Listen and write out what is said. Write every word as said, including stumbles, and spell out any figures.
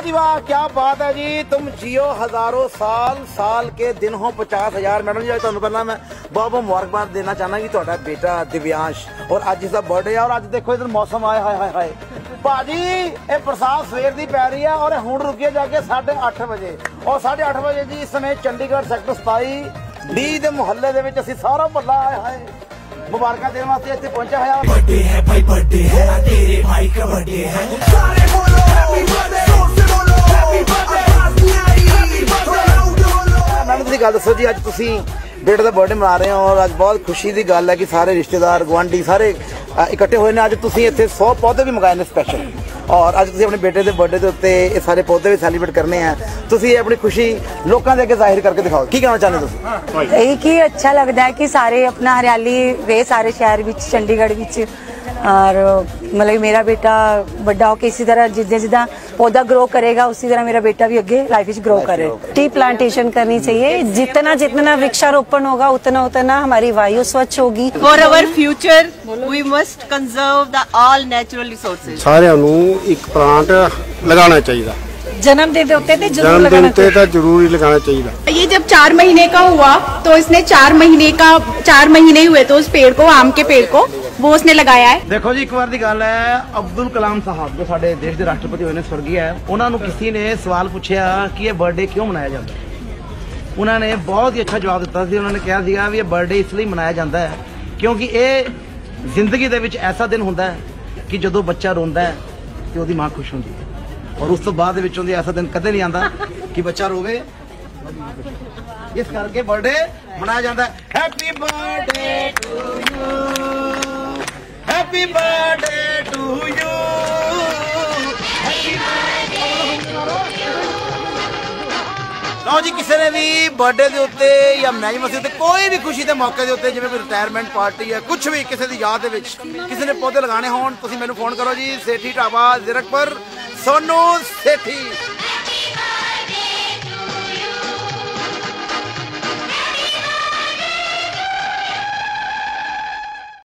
जी वाह, क्या बात है जी। तुम जियो हजारों साल, साल के दिन हो पचास हजार। मैडम जी तुहानू पहला मैं बहुत बहुत मुबारकबाद देना चाहना कि तुहाडा बेटा दिव्यांश और अज इसका बर्थडे है। और अज देखो इधर मौसम आए हाय हाय हाय भाजी, ये बरसात सवेर दी पै रही है और हुण रुकी है जाके साढ़े अठ बजे। और साढ़े अठ बजे जी इस समय चंडीगढ़ सैक्टर सताई डी दे मुहल्ले दे विच असीं सारा भला आए हाय मुबारक देने वास्ते इत्थे पहुंचा है। बर्थडे है भाई, बर्थडे है तेरे भाई का बर्थडे है। सारे बोलो हैप्पी बर्थडे, जोर से बोलो happy birthday, happy birthday. Madam तुसीं गल दसो जी, अज तुसीं बेटे का बर्थडे मना रहे हो और अज बहुत खुशी की गल है कि सारे रिश्तेदार गुआढ़ी सारे इकट्ठे हुए हैं। अज तुसीं इत्थे सौ पौधे भी मंगाए ने स्पैशल और अज तुसीं अपने बेटे के बर्थडे के उत्ते ये सारे पौधे भी सैलीब्रेट करने हैं। तुसीं अपनी खुशी लोगों के अगे जाहिर करके दिखाओ, की कहना चाहते हो? यही कि अच्छा लगता है कि सारे अपना हरियाली वे सारे शहर विच चंडीगढ़ विच और मतलब मेरा बेटा बड़ा होकर इसी तरह जिदा जिदा पौधा ग्रो करेगा उसी तरह मेरा बेटा भी अगे लाइफ में ग्रो करे। टी प्लांटेशन करनी चाहिए, जितना जितना वृक्षारोपण होगा उतना उतना हमारी वायु स्वच्छ होगी। For our future we must conserve the all natural resources. सारिਆਂ ਨੂੰ एक प्लांट लगाना चाहिए। जन्मदिन के उत्ते ते जरूर जन्मदिन लगाना पे तो जरूर ही लगाना चाहिए। ये जब चार महीने का हुआ तो इसने चार महीने का चार महीने हुए तो उस पेड़ को, आम के पेड़ को वो उसने लगाया है। देखो जी एक बार की गल है, अब्दुल कलाम साहब जो साडे देश के राष्ट्रपति होए ने स्वर्गीय है, उन्होंने किसी ने सवाल पूछा कि ये बर्थडे क्यों मनाया जाता है। उन्होंने बहुत ही अच्छा जवाब दिता। उन्होंने कहा कि ये बर्थडे इसलिए मनाया जाता है क्योंकि ये जिंदगी दे विच ऐसा दिन होंदा है कि जदों बच्चा रोंदा है तो उसदी मां खुश होंदी है और उस तो बाद ऐसा दिन कदे नहीं आता कि बच्चा रोवे। इस करके बर्थडे मनाया जाता है। Happy birthday to you, happy birthday to you, happy लो जी। किसी ने भी बर्थडे के उत्ते या मैरिज मस्ती उत्ते कोई भी खुशी के मौके के उत्ते जिवें कोई रिटायरमेंट पार्टी है कुछ भी किसी की याद दे विच किसी ने पौधे लगाने होण तुसीं मैनूं फोन करो जी। सेठी ढाबा जीरकपुर, सोनू सेठी।